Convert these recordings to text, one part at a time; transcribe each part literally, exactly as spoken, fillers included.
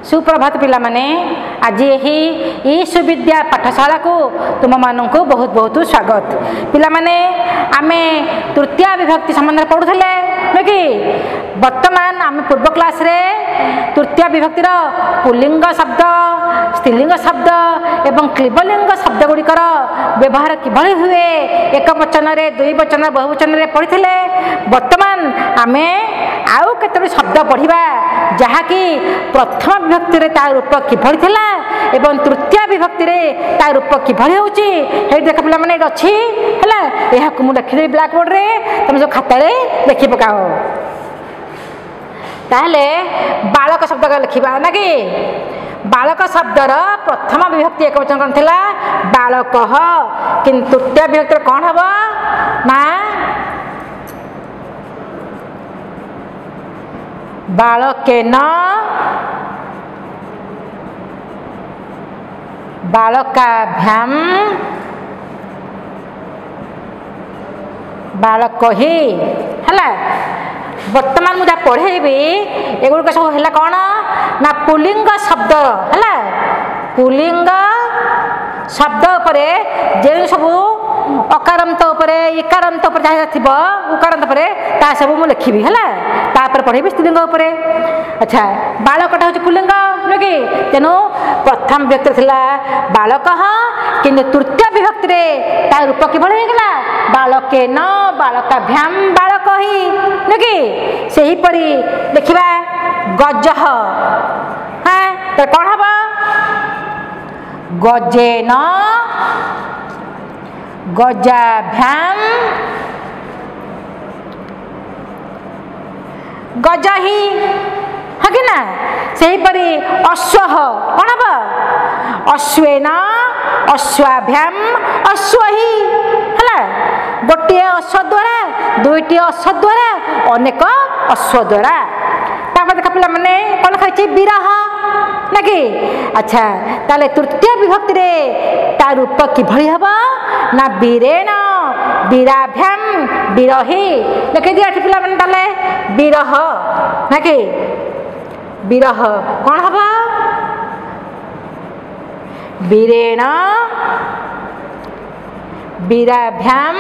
सुप्रभात पिला माने आज यही ईशु विद्या पाठशाला को तुम मान को बहुत बहुत स्वागत। पिला माने आमे तृतीय विभक्ति संबंध पढ़ुले कि वर्तमान आम पूर्व क्लास रे तृतीय विभक्तिर पुल्लिंग शब्द स्त्रीलिंग शब्द एवं क्लीबलिंग शब्द गुड़िकर व्यवहार किभଳି हुए एक वचन रे दुई वचन बहुवचन रे पढ़िथिले। वर्तमान आमे आउ केतोटी शब्द पढ़िबा जहाँकि प्रथम विभक्ति रे तार रूप किभଳି थिला एवं तृतीय विभक्ति रे तार रूप किभଳି होउची हे देख पिला माने अछि हैला एहा को मु लिखि दे ब्लैक बोर्ड रे तुम जो खाता रे लिखि पकाओ। ताहले बालक शब्द का लिखिबा ना कि बालक शब्दर प्रथम विभक्ति एक वचन कौन थिला बालकः किंतु तृतीय विभक्ति कौन हबो ना बालकेन बालकाभ्याम बालकहि हैला। वर्तमान मुझे पढ़ेबी एगुड़ सब है कौन ना पुल्लिंग शब्द है पुल्लिंग शब्द उपरे जे सब अकारांत उपरे इकारांत उपरे जहाँ थी उकारांत उपरे ता सब मुझे लिखी है तापर पढ़ेबी स्त्रीलिंग उपरे। अच्छा बालकटा हूँ पुल्लिंग नुह कि तेणु प्रथम विभक्ति थिला बालकः किंतु तृतीय विभक्ति रे ता रूप किभଳି होगला बालकेन बालकाभ्याम बालकहि नुह कि सही परी देखिबा गजः हाँ तो कौन हम गजेन गजाभ्याम गजहि हाँ कि ना सही परी अश्वः कौन हम अश्वेन अश्वाभ्याम अश्वहि है गोटे अश्व द्वारा दुईटी अश्व द्वारा अनेक अश्व द्वारा देख पिला माने कौन खाई विरह ना कि। अच्छा ताले तृतीय विभक्ति रे ता रूप किभଳି हबो ना वीरेण वीराभ्याम विरहि लिखि दिया पिला माने ताले विरह ना कि विरह कौन हबो वीरेण वीराभ्याम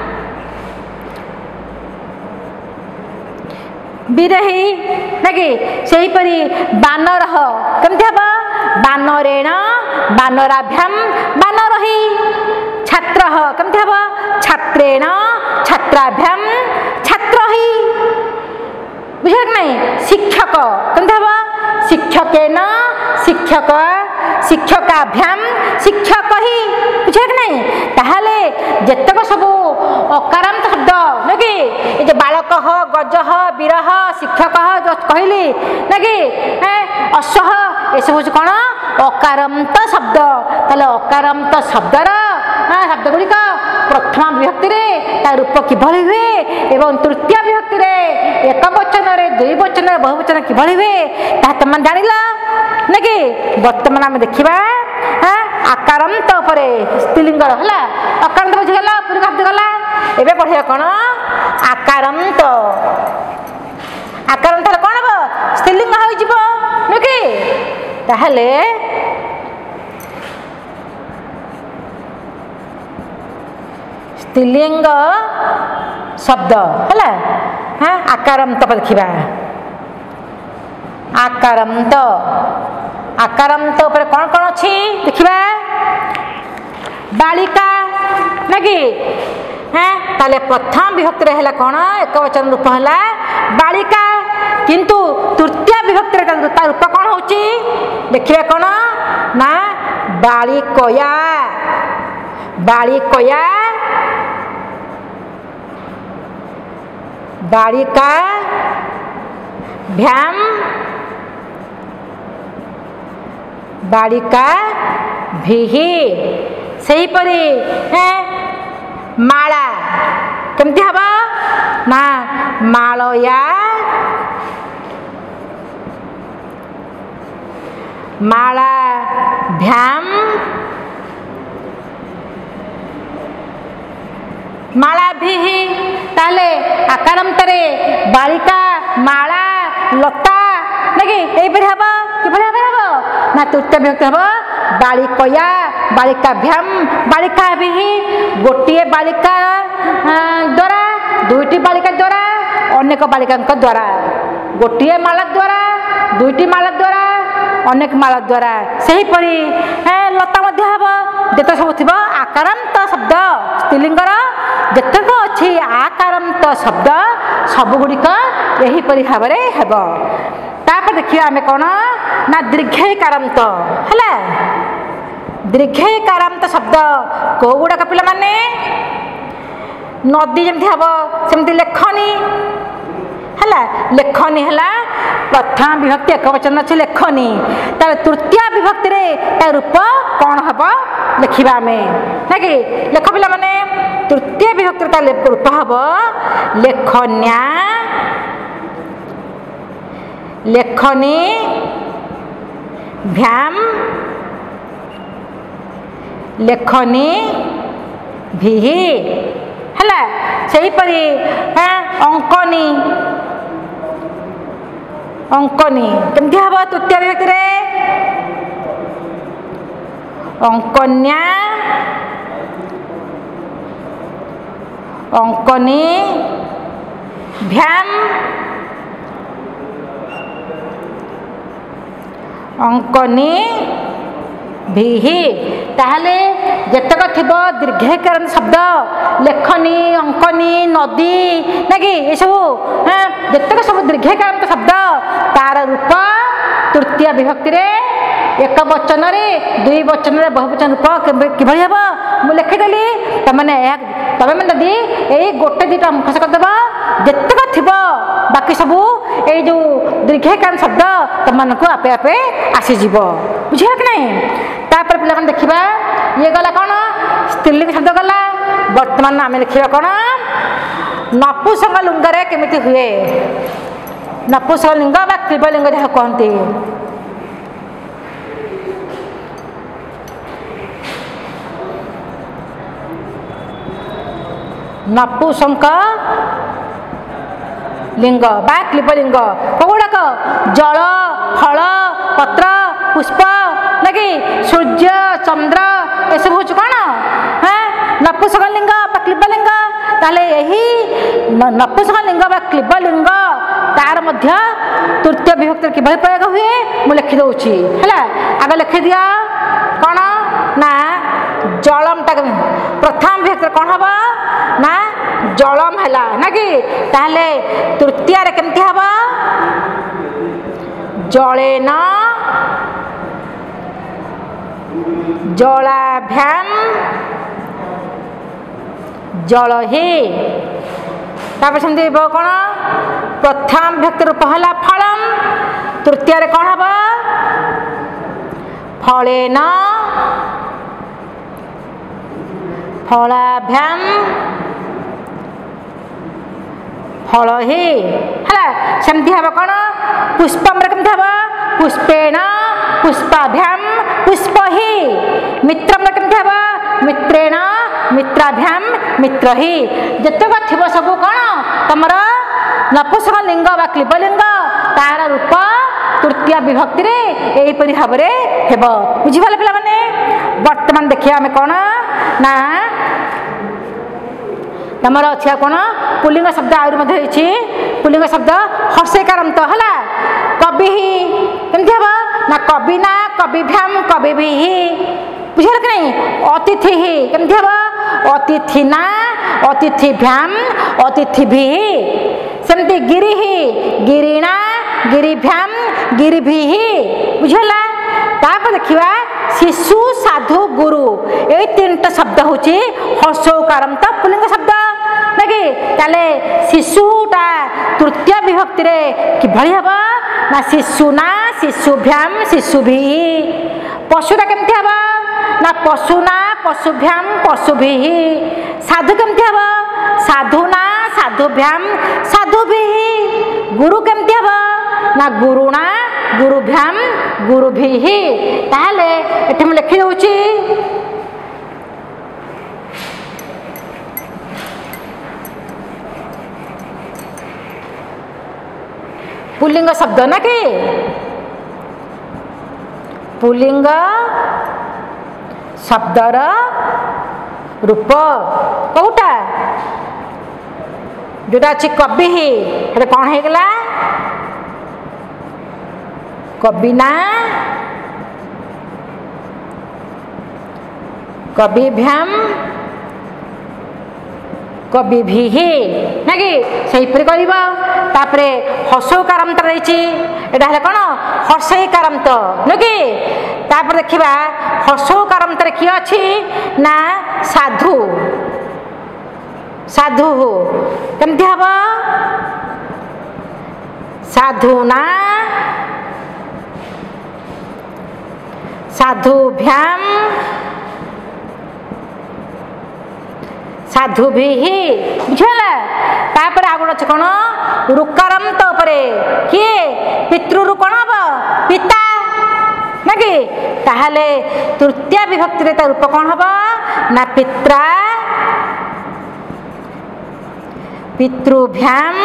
विरहि ना कि सही परी बानर केमती हम बानरेण बानराभ्याम बानरहि छात्र केमती हम छात्रेण छात्राभ्याम छात्रहि बुझे कि नहीं। शिक्षक केमती हम शिक्षकेन शिक्षक शिक्षकाभ्याम शिक्षकहि बुझे कि नहीं। ताहले जेतक सब अकारांत शब्द न कि ये जो बालकः गजः वीरः शिक्षकः जो कहली ना कि अश्वः ये सब हूँ कौन अकारांत शब्द ताले अकारांत शब्दर शब्द गुड़िक प्रथम विभक्ति रे ता रूप किभଳି हुए एवं तृतीय विभक्ति रे एक वचन रे दुई वचन बहुवचन किभଳି हुए ता तुम जानिला ना कि। वर्तमान आम देखा आकारांत उपरे स्त्रीलिंगर है अकारांत बुझीगला पूरी भाग गला एबे पढ़िया कौन आकारांत आकारांत कौन हम स्त्रीलिंग हो नुह कि ताहले स्त्रीलिंग शब्द है हाँ आकारांत देखा आकारांत आकारांत उपरे कौन कौन अच्छी देखा बालिका ना कि हाँ ताले प्रथम विभक्ति है कौन एक वचन रूप है बालिका किंतु तृतीय विभक्ति ता रूप कौन हो देखिए कौन ना बालिकया बालिकया बालिका भ्याम बालिका भिहि सही परी है माला केमती हम ना मालया माला भ्याम माला भिहि ताले आकारांतरे बालिका माला लता ना कि हम कि हम ना तृतीय विभक्ति हम बालिकया बालिकाभ्याम बालिका भी गोटे बालिका द्वारा दुईटी बालिका द्वारा अनेक बालिका द्वारा गोटे माला द्वारा दुईटी माला द्वारा अनेक माला द्वारा सेहीपरि लता हम जिते सब थी आकारांत शब्द स्त्रीलिंगर जितक अच्छी आकारांत शब्द सबुगुड़िक यहीपरि भाव में हेब तापर देखिए आम कौन ना दीर्घईकारांत है दीर्घईकारांत शब्द कौ गुड़ाक पिला माने नदी जमी हम सेमती लेखनी है लेखनी है प्रथम विभक्ति एक वचन अच्छे लेखनी तार तृतीय विभक्ति रे तार रूप कौन हम लिखा आम ना कि लेख पिला माने तृतीय विभक्ति तार रूप हम लेखन्या लेखनी भ्याम लेखनी भी है सेहीपरि अंकनी अंकनी केमती हम तृतीय विभक्ति रे अंकन्या अंकनी भ्याम अंकनी भी ताहले जतक थी दीर्घईकार शब्द लेखनी अंकनी नदी ना कि ये सब जतक सब दीर्घईकार शब्द तार रूप तृतीय विभक्ति रे एक वचन रे दुई वचन रे बहुवचन रूप किभଳି हम मुझे लिखिदेली तमें तमें नदी यही गोटे दुटा मुखस करदेव जितक थी बाकी सबू ये जो दीर्घईकार शब्द तुमको आपे आपे आसीज बुझे कि नहीं तापर पिला देखा ये गला कौन स्त्रीलिंग शब्द गला बर्तमान आम लिखा कौन नपुंसक लिंग केमिति हुए नपुंसक लिंग बा क्लीबलिंग जहाँ कहते नपुंसक लिंग बा क्लीबलिंग कौड़ाक जल फल पत्र पुष्प लगे सूर्य चंद्र ये सब हूँ कौन हाँ नपुंसक लिंग क्लीबलिंग ताले यही नपुंसक लिंग क्लीबलिंग तार मध्य तृतीय विभक्ति किभଳି प्रयोग हुए मुझे लिखि दौची है आगे लिखि दिया कौन ना जलम प्रथम विभक्ति कौन हम ना जलम है ना कि ताहले तृतीय केमती हम जलेन जलाभ्याम जल ही तापर सेमती कौन प्रथम विभक्ति रूप है फलम तृतीय कौन हम फलेन फलाभ्याम फल ही है सेमती हम कौन पुष्पम केमती हम पुष्पेण पुष्पाभ्याम पुष्प ही मित्रम केमती हम मित्रेण मित्राभ्याम मित्र ही जितक थी सब कौन तुम नपुंसक लिंग बा क्लीबलिंग तार रूप तृतीय विभक्ति रे यहीपरि भाव में हेब बुझिपारे पिला माने वर्तमान देखिए आम कौन ना तुम अच्छी कौन पुलिंग शब्द आहुरी पुलिंग शब्द हर्षईकारांत है कवि केमती हम ना कविना कविभ्याम कवि भी बुझे कि नहीं अतिथि केमती हम अतिथिना अतिथिभ्याम अतिथि भी सेमती गिरी गिरीणा गिरीभ्याम गिरी भी बुझेगा तापर देखा शिशु साधु गुरु ये तीन टा शब्द हूँ हर्षौकारांत पुलिंग शब्द ना कि शिशुटा तृतीय विभक्ति रे किभଳି हम ना शिशुना शिशुभ्याम शिशु भी पशुटा केमती हम ना पशुना पशुभ्याम पशु भी साधु केमती हम साधुना साधुभ्याम साधु भी गुरु केमती हम ना गुरुणा गुरुभ्याम गुरु भी ताहले एठी मैं लिखि दउची पुल्लिंग शब्द ना कि पुलिंग शब्दर रूप कौटा जोटा अच्छी कवि हे कौन हो गला कविना कविभ्याम कवि भी ना कि सहीपरि कर हसौकारांत रही है कौन हर्षईकारांत नु कि देखा हसौकारांत किए अच्छी ना साधु साधु केमती हम साधुना साधुभ्याम साधु भी बुझला तापर आ गोटे कौन रुकारांत किए पितृ कौन हम पिता ना कि ताहले तृतीय विभक्ति ता रूप कौन हम ना पित्रा पितृभ्याम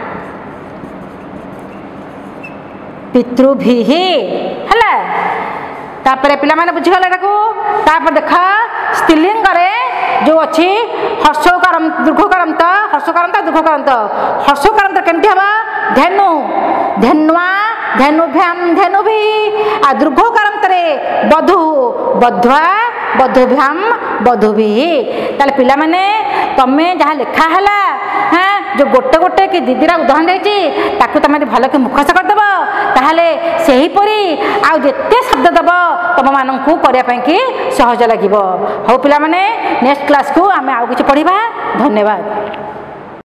पितृभि है तापर पिला माने बुझीगला तापर देख स्त्रीलिंग जो अच्छी हर्षोकारांत दीर्घकारांत हर्षोकारांत दीर्घकारांत हर्षोकारांत केमती हम धेनु धेन्वा धेनुभ्याम धेनुभि आ दीर्घकारांत बधु बध्वा बधुभ्याम बधुभि ताले पिला माने तमे जहाँ लिखा है हाँ जो गोटे गोटे कि दीदीरा उदाहरण देती ताकू तुम भल कि मुखस्त करदेव ताहले सेहीपरि आउ जेते शब्द देव तुम मानू करने सहज लगे। हौ पिला माने नेक्स्ट क्लास को आम आउ किछि पढ़िबा। धन्यवाद।